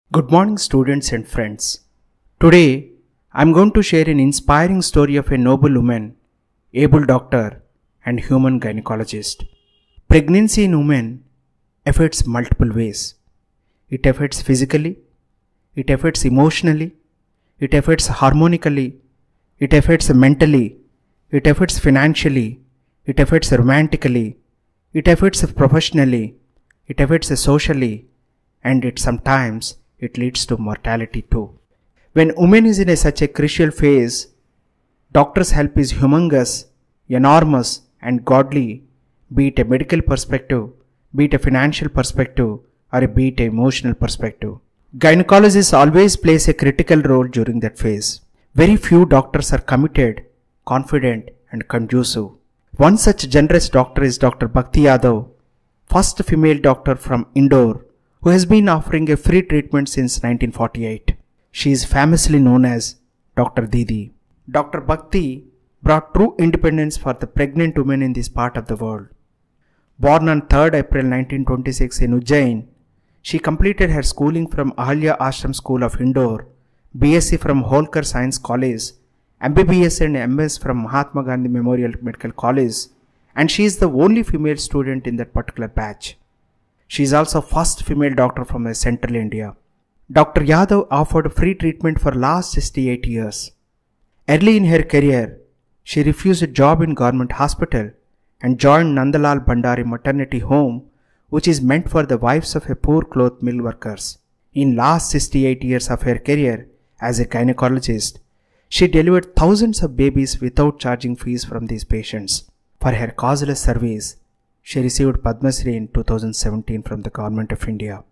Good morning, students and friends. Today, I am going to share an inspiring story of a noble woman, able doctor, and human gynecologist. Pregnancy in women affects multiple ways. It affects physically, it affects emotionally, it affects harmonically, it affects mentally, it affects financially, it affects romantically, it affects professionally, it affects socially, and sometimes it leads to mortality too. When woman is in such a crucial phase, doctor's help is humongous, enormous, and godly, be it a medical perspective, be it a financial perspective, or be it an emotional perspective. Gynecologists always plays a critical role during that phase. Very few doctors are committed, confident, and conducive. One such generous doctor is Dr. Bakthi Yadav, first female doctor from Indore, who has been offering a free treatment since 1948. She is famously known as Dr. Didi. Dr. Bakthi brought true independence for the pregnant women in this part of the world. Born on 3rd April 1926 in Ujjain, she completed her schooling from Ahalya Ashram School of Indore, BSc from Holkar Science College, MBBS and MS from Mahatma Gandhi Memorial Medical College, and she is the only female student in that particular batch. She is also first female doctor from Central India. Dr. Yadav offered free treatment for last 68 years. Early in her career, she refused a job in government hospital and joined Nandalal Bhandari Maternity Home, which is meant for the wives of poor cloth mill workers. In last 68 years of her career as a gynecologist, she delivered thousands of babies without charging fees from these patients. For her causeless service, she received Padma Shri in 2017 from the Government of India.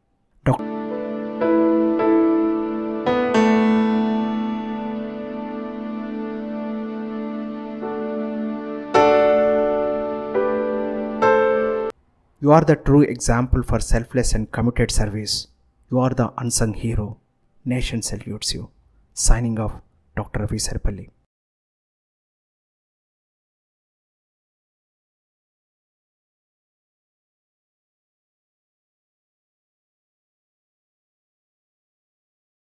You are the true example for selfless and committed service. You are the unsung hero. Nation salutes you. Signing off, Dr. Ravi.